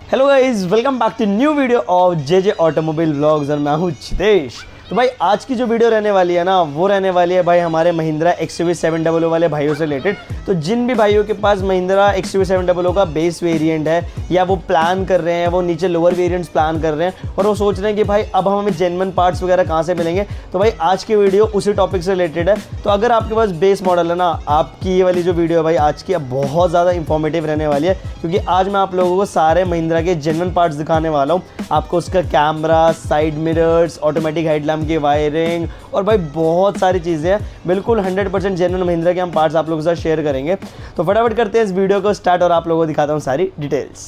Hello guys, welcome back to new video of JJ automobile vlogs और मैं हूँ चितेश। तो भाई आज की जो वीडियो रहने वाली है ना, वो रहने वाली है भाई हमारे महिंद्रा XUV 700 वाले भाइयों से रिलेटेड। तो जिन भी भाइयों के पास महिंद्रा XUV 700 का बेस वेरिएंट है या वो प्लान कर रहे हैं, वो नीचे लोअर वेरिएंट्स प्लान कर रहे हैं और वो सोच रहे हैं कि भाई अब हमें जेन्युइन पार्ट्स वगैरह कहाँ से मिलेंगे, तो भाई आज की वीडियो उसी टॉपिक से रिलेटेड है। तो अगर आपके पास बेस मॉडल है ना, आपकी ये वाली जो वीडियो है भाई आज की बहुत ज़्यादा इंफॉर्मेटिव रहने वाली है, क्योंकि आज मैं आप लोगों को सारे महिंद्रा के जेन्युइन पार्ट्स दिखाने वाला हूँ। आपको उसका camera, side mirrors, automatic headlamp की वायरिंग और भाई बहुत सारी चीज़ें हैं। बिल्कुल 100% जेन्युइन महिंद्रा के हम पार्ट्स आप लोगों के साथ शेयर करेंगे। तो फटाफट करते हैं इस वीडियो को स्टार्ट और आप लोगों को दिखाता हूँ सारी डिटेल्स।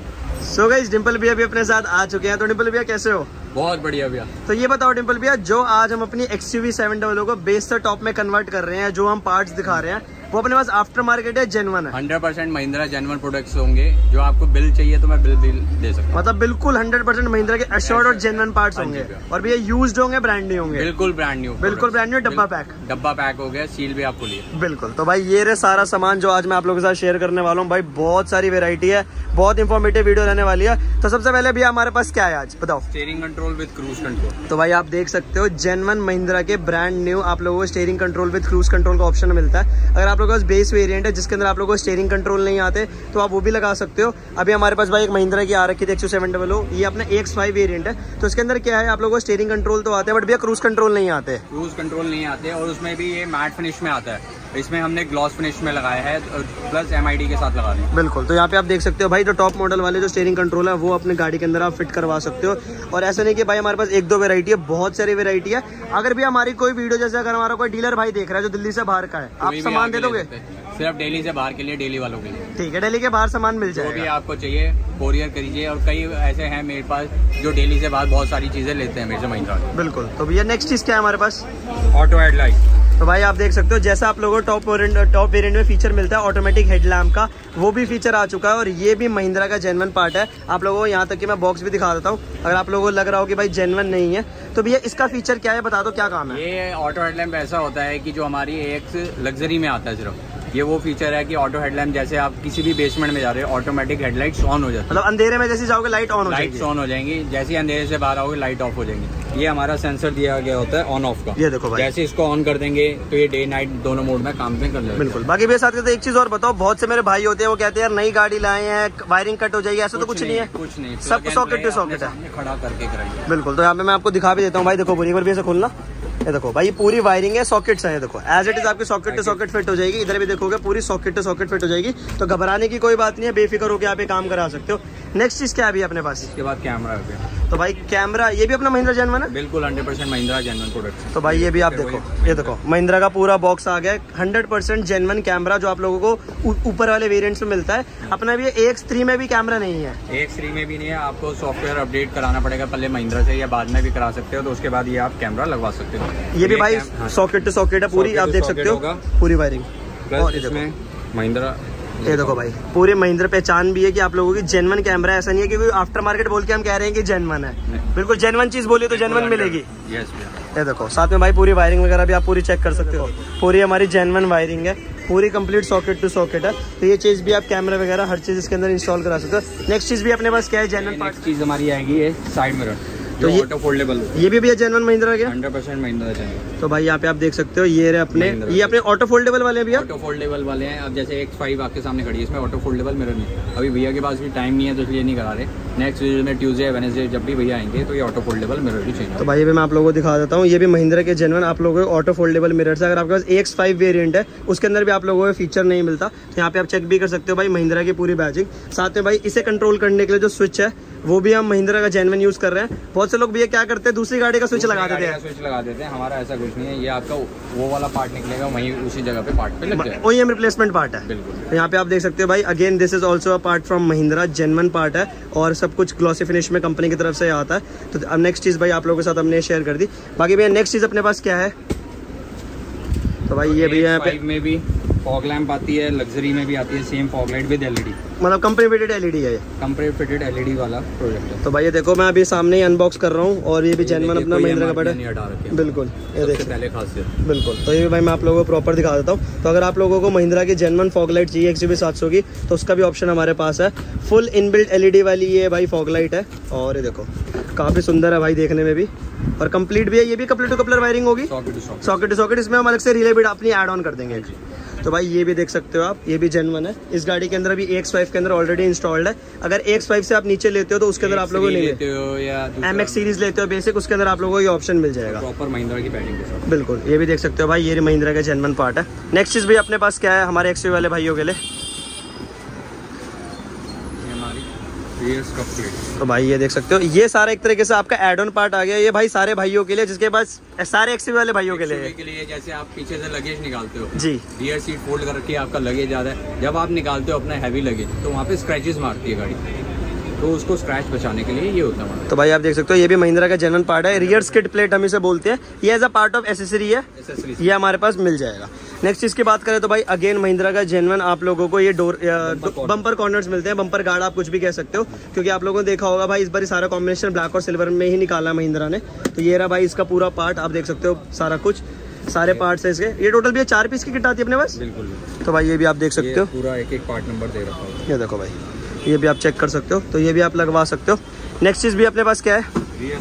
सो गाइस, डिंपल भैया भी अपने साथ आ चुके हैं। तो डिंपल भैया कैसे हो? बहुत बढ़िया भैया। तो ये बताओ डिंपल भैया, जो आज हम अपनी XUV 700 को बेस से टॉप में कन्वर्ट कर रहे हैं, जो हम पार्ट्स दिखा रहे हैं, वो अपने पास आफ्टर मार्केट है, जेन्युइन है? 100% महिंद्रा जेन्युइन प्रोडक्ट्स होंगे। जो आपको बिल चाहिए तो मैं बिल भी दे सकता हूँ। मतलब बिल्कुल 100% महिंद्रा के एश्योर्ड और जेन्युइन पार्ट्स होंगे। और भैया यूज्ड होंगे, ब्रांड न्यू होंगे? बिल्कुल ब्रांड न्यू, बिल्कुल ब्रांड न्यू। डब्बा पैक हो गया, सील भी आपको लिए। बिल्कुल। तो भाई ये रहे सारा सामान जो आज मैं आप लोगों के साथ शेयर करने वाला हूँ। भाई बहुत सारी वेरायटी है, बहुत इंफॉर्मेटिव वीडियो रहने वाली है। तो सबसे पहले भैया हमारे पास क्या है आज, बताओ? Steering control with cruise control. तो भाई आप देख सकते हो जेन्युइन महिंद्रा के ब्रांड न्यू आप लोगों को steering control with cruise control का ऑप्शन मिलता है। अगर आप लोगों के पास बेस वेरिएंट है जिसके अंदर आप लोगों को स्टीयरिंग कंट्रोल नहीं आते, तो आप वो भी लगा सकते हो। अभी हमारे पास भाई एक महिंद्रा की आ रखी थी XUV 700, ये अपना AX5 वेरिएंट है। तो इसके अंदर क्या है, आप लोगों को स्टीयरिंग कंट्रोल तो आते हैं बट भैया क्रूज कंट्रोल नहीं आते। क्रूज कंट्रोल नहीं आते और उसमें भी ये मैट फिनिश में आता है। इसमें हमने ग्लॉस फिनिश में लगाया है प्लस MID के साथ लगा दिया। बिल्कुल। तो यहाँ पे आप देख सकते हो भाई, जो टॉप मॉडल वाले जो स्टीयरिंग कंट्रोल है वो अपने गाड़ी के अंदर आप फिट करवा सकते हो। और ऐसा नहीं कि भाई हमारे पास एक दो वेरायटी है, बहुत सारी वेरायटी है। अगर भी हमारी कोई वीडियो, जैसे अगर हमारा कोई डीलर भाई देख रहा है जो दिल्ली से बाहर का है, आप सामान दे दोगे? सिर्फ दिल्ली से बाहर के लिए, डेली वालों के लिए। ठीक है, दिल्ली के बाहर सामान मिल जाएगा। जो भी आपको चाहिए कोरियर करिए। और कई ऐसे हैं मेरे पास जो दिल्ली से बाहर बहुत सारी चीजें लेते हैं मेरे से महिंद्रा। बिल्कुल। तो भैया नेक्स्ट चीज क्या है हमारे पास? Auto headlight. तो भाई आप देख सकते हो, जैसा आप लोगों को टॉप वेरिएंट में फीचर मिलता है ऑटोमेटिक हेडलैम्प का, वो भी फीचर आ चुका है। और ये भी महिंद्रा का जेन्युइन पार्ट है। आप लोगों को यहाँ तक कि मैं बॉक्स भी दिखा देता हूँ, अगर आप लोगों को लग रहा हो कि भाई जेन्युइन नहीं है। तो भैया इसका फीचर क्या है, बता दो क्या काम है? ये ऑटो हेडलैम्प ऐसा होता है कि जो हमारी एक लग्जरी में आता है, सिर्फ ये वो फीचर है कि ऑटो हेडलैम्प, जैसे आप किसी भी बेसमेंट में जा रहे हो, ऑटोमेटिक हेडलाइट्स ऑन हो जाती है। मतलब अंधेरे में जैसे जाओगे लाइट ऑन हो जाएंगी, जैसे ही अंधेरे से बाहर आओगे लाइट ऑफ हो जाएंगी। ये हमारा सेंसर दिया गया होता है ऑन ऑफ का। ये देखो भाई, जैसे इसको ऑन कर देंगे तो ये डे नाइट दोनों मोड में काम पे कर लेगा। बिल्कुल। बाकी भैया साथ एक चीज और बताओ, बहुत से मेरे भाई होते हैं वो कहते हैं यार नई गाड़ी लाए हैं, वायरिंग कट हो जाएगी, ऐसा तो कुछ नहीं है? कुछ नहीं, सब सॉकेट टू सॉकेट है, खड़ा करके कराएंगे। बिल्कुल। तो यहाँ पे मैं आपको दिखा भी देता हूँ भाई, देखो पूरी बार भी ऐसे खोलना, ये देखो भाई पूरी वायरिंग है, सॉकेट्स है। देखो एज इट इज आपकी सॉकेट टू सॉकेट फिट हो जाएगी। इधर भी देखोगे पूरी सॉकेट टू सॉकेट फिट हो जाएगी। तो घबराने की कोई बात नहीं है, बेफिक्र होकर आप ये काम करा सकते हो। नेक्स्ट चीज क्या है अभी अपने पास? इसके बाद कैमरा है। तो भाई कैमरा, ये भी अपना महिंद्रा जेन्युइन है? बिल्कुल 100% महिंद्रा जेन्युइन प्रोडक्ट। तो भाई ये भी आप देखो, ये देखो महिंद्रा का पूरा बॉक्स आ गया, 100% जेन्युइन कैमरा जो आप लोगों को ऊपर वाले वेरिएंट्स में मिलता है। अपना भी AX3 में भी कैमरा नहीं है? AX3 में भी नहीं है, आपको सॉफ्टवेयर अपडेट कराना पड़ेगा पहले महिंद्रा से, या बाद में भी करा सकते हो। तो उसके बाद ये आप कैमरा लगवा सकते हो। ये भी भाई सॉकेट टू सॉकेट है पूरी, आप देख सकते हो पूरी वायरिंग। और इसमें महिंद्रा, ये देखो भाई पूरे महिंद्रा पहचान भी है कि आप लोगों की जेन्युइन कैमरा है। ऐसा नहीं है कि कोई आफ्टर मार्केट बोल के हम कह रहे हैं कि जेन्युइन है। बिल्कुल जेन्युइन चीज बोली तो जेन्युइन मिलेगी। ये देखो साथ में भाई पूरी वायरिंग वगैरह भी आप पूरी चेक कर सकते हो। पूरी हमारी जेन्युइन वायरिंग है, पूरी कंप्लीट सॉकेट टू सॉकेट है। तो ये चीज भी आप कैमरा वगैरह हर चीज इसके अंदर इंस्टॉल करा सकते हो। नेक्स्ट चीज भी अपने पास क्या है जेन्युइन पार्ट? चीज हमारी आएगी ये साइड मिरर, तो ये ऑटो फोल्डेबल, ये भी भैया जेन्युइन महिंद्रा के? 100% महिंद्रा जेन्युइन। तो भाई यहाँ पे आप देख सकते हो, ये अपने ऑटो फोल्डेबल वाले हैं भैया? ऑटो फोल्डेबल वाले हैं। अब जैसे X5 आपके सामने खड़ी है, इसमें ऑटो फोल्डेबल मिरर नहीं। अभी भैया के पास भी टाइम नहीं है तो इसलिए नहीं करा रहे। नेक्स्ट में ट्यूसडे वेडनेसडे जब भी भैया आएंगे तो ये ऑटो फोल्डेबल मिरर भी चाहिए। तो भाई ये भी मैं आप लोगों को दिखा देता हूँ, ये भी महिंद्रा के जेन्युइन आप लोगों को ऑटो फोल्डेबल मिरर है। अगर आपके पास AX5 वेरिएंट है उसके अंदर भी आप लोगों को फीचर नहीं मिलता, तो यहाँ पे आप चेक भी कर सकते हो भाई महिंद्रा की पूरी बैजिंग। साथ में भाई इसे कंट्रोल करने के लिए जो स्विच है वो भी हम महिंद्रा का जेन्युइन यूज कर रहे हैं। बहुत से लोग भैया क्या करते हैं, दूसरी गाड़ी का स्विच लगा देते हैं। हमारा ऐसा कुछ नहीं है, ये आपका वो वाला पार्ट निकलेगा वहीं उसी जगह पे पार्ट पे लग जाएगा। OEM रिप्लेसमेंट पार्ट है। बिल्कुल। तो यहाँ पे आप देख सकते हो भाई, again this is also a part from Mahindra, genuine part है और सब कुछ ग्लॉसी फिनिश में कंपनी की तरफ से आता है। तो अब नेक्स्ट चीज भाई आप लोगों के साथ हमने शेयर कर दी। बाकी भैया नेक्स्ट चीज अपने पास क्या है? तो भाई ये भी यहाँ पे में भी फॉग लैंप आती है, लग्जरी में भी आती है, same fog light with LED, मतलब कंपनी फिटेड एलईडी है ये, कंपनी फिटेड एलईडी वाला प्रोजेक्ट है। तो भाई ये देखो मैं अभी सामने ही अनबॉक्स कर रहा हूँ और ये भी जेन्युइन अपना महिंद्रा का पड़ा है। बिल्कुल ये देख पहले खासियत। बिल्कुल, तो ये भी भाई मैं आप लोगों को प्रॉपर दिखा देता हूँ। तो अगर आप लोगों को महिंद्रा की जेन्युइन फॉग लाइट चाहिए XUV 700 की, तो उसका भी ऑप्शन हमारे पास है। फुल इनबिल्ट एलईडी वाली ये भाई फॉग लाइट है और ये देखो काफ़ी सुंदर है भाई देखने में भी, और कंप्लीट भी है। ये भी कपलर टू कपलर वायरिंग होगी, सॉकेट टू सॉकेट। इसमें हम अलग से रिले भी अपनी ऐड ऑन कर देंगे। तो भाई ये भी देख सकते हो आप, ये भी जेन्युइन है। इस गाड़ी के अंदर अभी AX5 के अंदर ऑलरेडी इंस्टॉल्ड है। अगर AX5 से आप नीचे लेते हो तो उसके अंदर आप लोगों लेते हो या MX सीरीज लेते हो बेसिक, उसके अंदर आप लोगों को ये ऑप्शन मिल जाएगा प्रॉपर महिंद्रा की पैडिंग के साथ। बिल्कुल, ये भी देख सकते हो भाई, ये महिंद्रा का जेन्युइन पार्ट है। नेक्स्ट चीज़ भी अपने पास क्या है हमारे XUV वाले भाइयों के लिए, तो भाई ये देख सकते हो ये सारा एक तरीके से आपका एड ऑन पार्ट आ गया। ये भाई सारे भाइयों के लिए जिसके पास, सारे XUV वाले भाइयों के लिए जैसे आप पीछे से लगेज निकालते हो जी, रियर सीट फोल्ड करके आपका लगेज ज्यादा है, जब आप निकालते हो अपना हैवी लगेज तो वहाँ पे स्क्रैचेस मारती है गाड़ी, तो उसको स्क्रैच बचाने के लिए ये होता है। तो भाई आप देख सकते हो ये भी महिंद्रा का जेन्युइन पार्ट है। रियर स्किड प्लेट हम इसे बोलते हैं, ये as a part of accessory है, ये हमारे पास मिल जाएगा। नेक्स्ट चीज की बात करें तो भाई अगेन महिंद्रा का जेन्युइन आप लोगों को ये डोर बम्पर कॉर्नर्स मिलते हैं, बम्पर गार्ड आप कुछ भी कह सकते हो, क्योंकि आप लोगों ने देखा होगा भाई इस बार सारा कॉम्बिनेशन ब्लैक और सिल्वर में ही निकाला है महिंद्रा ने। तो ये रहा भाई इसका पूरा पार्ट, आप देख सकते हो सारा कुछ, सारे पार्ट्स है इसके। ये टोटल भी 4 पीस की किट आती है अपने पास। बिल्कुल, तो भाई ये भी आप देख सकते हो, पूरा एक एक पार्ट नंबर दे रखा है। ये देखो भाई, ये भी आप चेक कर सकते हो, तो ये भी आप लगवा सकते हो। नेक्स्ट चीज भी अपने पास क्या है,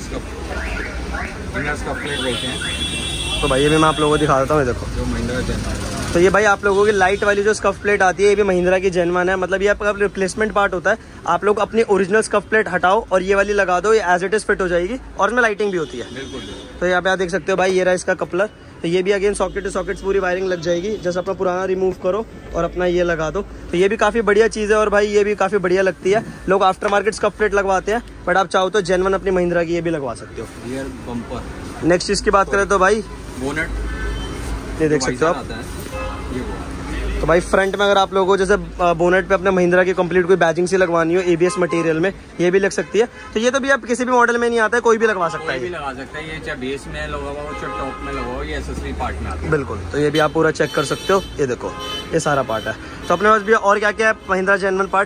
तो भाई ये भी मैं आप लोगों को दिखा देता हूँ। देखो जो महिंद्रा जेन्युइन, तो ये भाई आप लोगों की लाइट वाली जो स्कफ प्लेट आती है ये भी महिंद्रा की जेन्युइन है। मतलब ये आपका रिप्लेसमेंट पार्ट होता है, आप लोग अपनी ओरिजिनल स्कफ प्लेट हटाओ और ये वाली लगा दो, ये एज इट इज फिट हो जाएगी और इसमें लाइटिंग भी होती है। बिल्कुल। तो यहाँ पे आप देख सकते हो भाई ये रहा इसका कपलर, तो ये भी अगेन सॉकेट टू सॉकेट्स पूरी वायरिंग लग जाएगी। जैसे अपना पुराना रिमूव करो और अपना ये लगा दो, तो ये भी काफ़ी बढ़िया चीज़ है और भाई ये भी काफ़ी बढ़िया लगती है। लोग आफ्टर मार्केट स्कफ प्लेट लगवाते हैं, बट आप चाहो तो जेन्युइन अपनी महिंद्रा की ये भी लगवा सकते हो। Rear bumper. नेक्स्ट चीज़ की बात करें तो भाई बोनेट, ये देख सकते हो आप, तो भाई फ्रंट में अगर आप लोगों को जैसे बोनेट पे अपने महिंद्रा की कंप्लीट कोई बैजिंग सी लगवानी हो ABS मटेरियल में, ये भी लग सकती है। तो ये तो भी आप किसी भी मॉडल में नहीं आता है, कोई भी लगवा सकता है, कोई भी लगा सकता है। ये चाहे बेस में लगाओ चाहे टॉप में लगाओ, ये एक्सेसरी पार्ट में आता है। बिल्कुल, तो ये भी आप पूरा चेक कर सकते हो। ये देखो ये सारा पार्ट है। तो अपने पास भी और क्या क्या है महिंद्रा जेन्युइन पार्ट।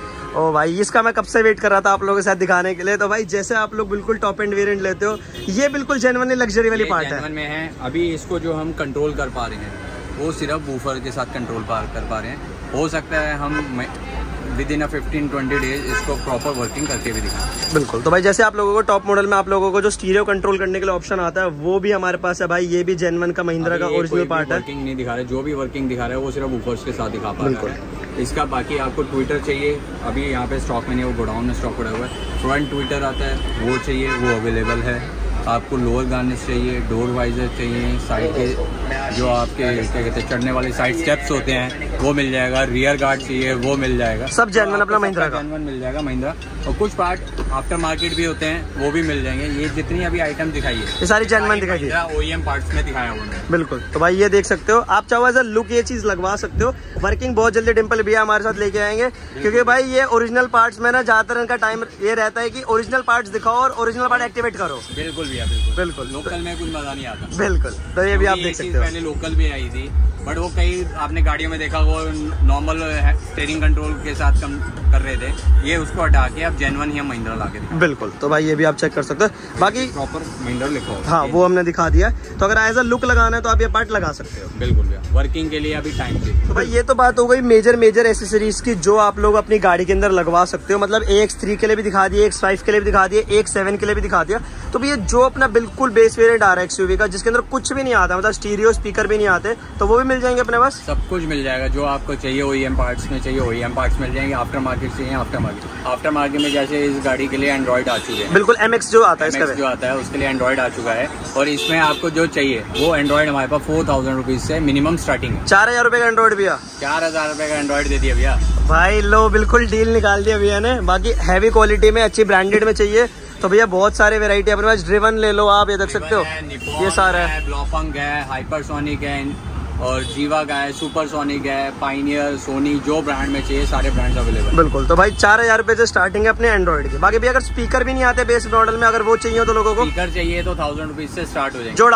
ओ भाई इसका मैं कब से वेट कर रहा था आप लोगों के साथ दिखाने के लिए। तो भाई जैसे आप लोग बिल्कुल टॉप एंड वेरिएंट लेते हो, ये बिल्कुल जेन्युइन लग्जरी वाली पार्ट है। में है अभी इसको जो हम कंट्रोल कर पा रहे हैं वो सिर्फ वूफर के साथ कंट्रोल कर पा रहे हैं। हो सकता है हम विद इन 15-20 डेज इसको प्रॉपर वर्किंग करके भी दिखाएं। बिल्कुल, तो भाई जैसे आप लोगों को टॉप मॉडल में आप लोगों को जो स्टीरियो कंट्रोल करने के लिए ऑप्शन आता है वो भी हमारे पास है भाई। ये भी जेन्युइन का महिंद्रा का ओरिजिनल पार्ट है। वर्किंग नहीं दिखा रहे, जो भी वर्किंग दिखा रहे हैं वो सिर्फ वूफर्स के साथ दिखा पा रहे हैं। इसका बाकी आपको ट्विटर चाहिए, अभी यहाँ पे स्टॉक में नहीं, वो गोडाउन में स्टॉक पड़ा हुआ है। फ्रंट ट्विटर आता है, वो चाहिए, वो अवेलेबल है। आपको लोअर गार्निश चाहिए, डोर वाइजर चाहिए, साइड के जो आपके क्या कहते हैं चढ़ने वाले साइड स्टेप्स होते हैं वो मिल जाएगा। रियर गार्ड चाहिए वो मिल जाएगा, सब जेन्युइन अपना महिंद्रा का जेन्युइन मिल जाएगा महिंद्रा। और कुछ पार्ट आफ्टर मार्केट भी होते हैं वो भी मिल जाएंगे। ये जितनी अभी आइटम दिखाई है ये सारी जेन्युइन दिखाई है, OEM पार्ट्स में दिखाया हुआ है। बिल्कुल, तो भाई ये देख सकते हो आप, चाहो एज अ लुक ये चीज लगवा सकते हो। वर्किंग बहुत जल्दी डिम्पल भैया हमारे साथ लेके आएंगे, क्योंकि भाई ये ओरिजिनल पार्ट्स में ना ज्यादातर इनका टाइम ये रहता है कि ओरिजिनल पार्ट्स दिखाओ और ओरिजिनल पार्ट एक्टिवेट करो। बिल्कुल भैया, बिल्कुल बिल्कुल, लोकल में कुछ मजा नहीं आता। बिल्कुल, तो ये भी आप देख सकते हो। पहले लोकल भी आई थी, बट वो कई आपने गाड़ियों में देखा वो नॉर्मल स्टीयरिंग कंट्रोल के साथ कम कर रहे थे, ये उसको हटा के अब जेन्युइन ही हम महिंद्रा ला के। बिल्कुल, तो भाई ये भी आप चेक कर सकते हो। बाकी प्रॉपर महिंद्रा लिखा हो, हाँ वो हमने दिखा दिया है। तो अगर एज अ लुक लगाना है तो आप ये पार्ट लगा सकते हो। बिल्कुल भैया, वर्किंग के लिए अभी टाइम दे। तो भाई ये तो बात हो गई मेजर एसेसरीज की जो आप लोग अपनी गाड़ी के अंदर लगवा सकते हो। मतलब AX3 के लिए भी दिखा दिए, AX5 के लिए भी दिखा दिए, AX7 के लिए भी दिखा दिया। तो भैया जो अपना बिल्कुल बेस वेरिएंट आ रहा है XUV का, जिसके अंदर कुछ भी नहीं आता, मतलब स्टीरियो स्पीकर भी नहीं आते, तो वो भी मिल जाएंगे अपने पास। सब कुछ मिल जाएगा जो आपको चाहिए। OEM पार्ट्स में चाहिए OEM पार्ट्स मिल जाएंगे, आफ्टर मार्केट चाहिए आफ्टर मार्केट में जैसे इस गाड़ी के लिए एंड्रॉइड आ चुके हैं। बिल्कुल, MX जो आता है इसका जो आता है उसके लिए एंड्रॉइड आ चुका है, और इसमें आपको जो चाहिए वो एंड्रॉइड हमारे पास 4000 रुपीज से मिनिमम स्टार्टिंग है। 4000 रुपए का एंड्रॉइड भैया, 4000 रुपए का एंड्रॉइड दे दिया भैया। भाई लो बिल्कुल डील निकाल दिया भैया ने। बाकी हैवी क्वालिटी में अच्छी ब्रांडेड में चाहिए तो भैया बहुत सारे वेराइटी अपने पास। ड्रिवन ले लो आप, ये देख सकते हो, ये सारा है। ब्लॉफंग है, हाइपरसोनिक है, और जीवा का है, सुपरसोनिक है, पाइनियर, सोनी, जो ब्रांड में चाहिए सारे ब्रांड्स अवेलेबल। बिल्कुल, तो भाई 4000 रुपए से स्टार्टिंग है अपने एंड्रॉइड की। बाकी भी अगर स्पीकर भी नहीं आते बेस मॉडल में, अगर वो चाहिए तो लोगों को स्पीकर चाहिए तो 1000 रुपीज से स्टार्ट हो जाएंगे। जोड़ा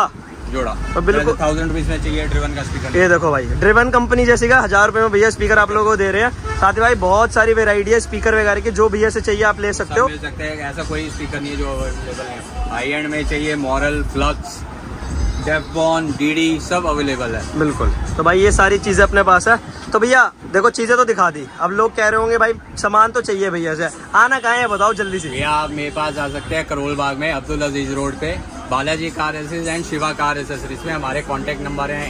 जोड़ा। तो बिल्कुल 1000 रुपीज में चाहिए ड्रिवन का स्पीकर। ये देखो भाई, ड्रिवन कंपनी जैसी का 1000 रुपए में भैया स्पीकर आप लोगों को दे रहे हैं। साथ ही भाई बहुत सारी वेरायटी है स्पीकर वगैरह की, जो भैया से चाहिए आप ले सकते हो। मिल सकते हैं, ऐसा कोई स्पीकर नहीं है जो अवेलेबल है। हाई एंड में चाहिए मॉरल, फ्लक्स, डेफबॉन, डीडी सब अवेलेबल है। बिल्कुल। तो भाई ये सारी चीजें अपने पास है। तो भैया देखो चीजें तो दिखा दी, अब लोग कह रहे होंगे भाई सामान तो चाहिए भैया से, आना कहाँ है बताओ जल्दी से। भैया आप मेरे पास आ सकते हैं करोल बाग में अब्दुल अजीज रोड पे, Balaji car accessories and Shiva car accessories में। हमारे कॉन्टैक्ट नंबर है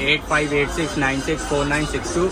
8586964962,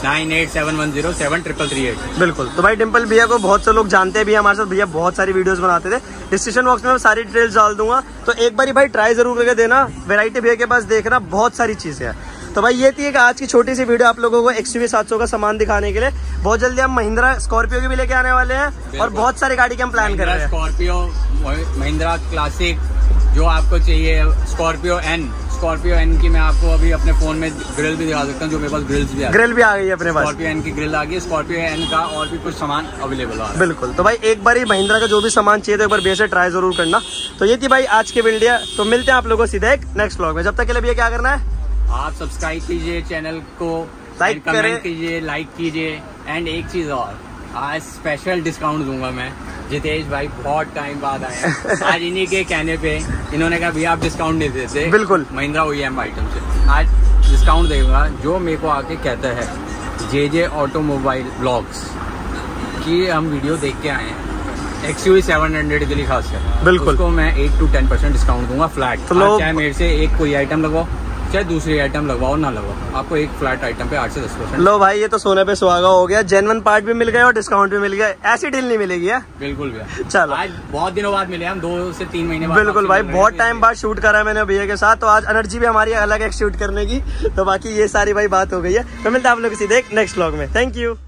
9871073338। बिल्कुल। तो भाई डिम्पल भैया को बहुत से लोग जानते हैं भी, हमारे साथ भैया बहुत सारी वीडियोस बनाते थे। डिस्क्रिप्शन बॉक्स में मैं सारी डिटेल्स डाल दूंगा, तो एक बार भाई ट्राई जरूर करके देना। वैरायटी भैया के पास देखना, बहुत सारी चीजें हैं। तो भाई ये थी एक आज की छोटी सी वीडियो आप लोगों को XUV 700 का सामान दिखाने के लिए। बहुत जल्दी हम महिंद्रा स्कॉर्पियो की भी लेके आने वाले हैं और बहुत सारी गाड़ी के हम प्लान कर रहे हैं। स्कॉर्पियो, महिंद्रा क्लासिक जो आपको चाहिए, स्कॉर्पियो एन की मैं आपको अभी अपने फोन में ग्रिल भी दिखा सकता हूँ, जो मेरे पास ग्रिल भी आ गई है अपने पास। स्कॉर्पियो एन की ग्रिल आ गई, स्कॉर्पियो एन का और भी कुछ सामान अवेलेबल है। बिल्कुल। तो भाई एक बार ही महिंद्रा का जो भी सामान चाहिए तो एक बार भैया से ट्राई जरूर करना। तो ये थी भाई आज की वीडियो, तो मिलते हैं आप लोगों को सीधे एक नेक्स्ट व्लॉग में। जब तक के लिए भैया क्या करना है, आप सब्सक्राइब कीजिए चैनल को, लाइक कमेंट कीजिए, लाइक कीजिए। एंड एक चीज और, आज स्पेशल डिस्काउंट दूंगा मैं। जितेश भाई बहुत टाइम बाद आए हैं, आज इन्हीं के कहने पे इन्होंने कहा भैया आप डिस्काउंट नहीं देते। बिल्कुल। महिंद्रा OEM आइटम से आज डिस्काउंट देगा, जो मेरे को आके कहता है JJ ऑटोमोबाइल ब्लॉग्स की हम वीडियो देख के आए हैं XUV 700 के लिए खासकर। बिल्कुल। उसको मैं 8 to 10% डिस्काउंट दूंगा फ्लैट। तो चाहे मेरे से एक कोई आइटम लगवाओ, चाहे दूसरी आइटम लगवाओ ना लगवाओ, आपको एक फ्लैट आइटम पे 8 से 10%। लो भाई ये तो सोने पे सुहागा हो गया, जेन्युइन पार्ट भी मिल गए और डिस्काउंट भी मिल गया। ऐसी डील नहीं मिलेगी है। बिल्कुल भैया। चलो आज बहुत दिनों बाद मिले हम, 2 से 3 महीने बाद। बिल्कुल भाई, बहुत टाइम बाद शूट करा है मैंने भैया के साथ, तो आज एनर्जी भी हमारी अलग है शूट करने की। तो बाकी ये सारी भाई बात हो गई है। तो मिलते हैं आप लोग सीधे एक नेक्स्ट व्लॉग में। Thank you.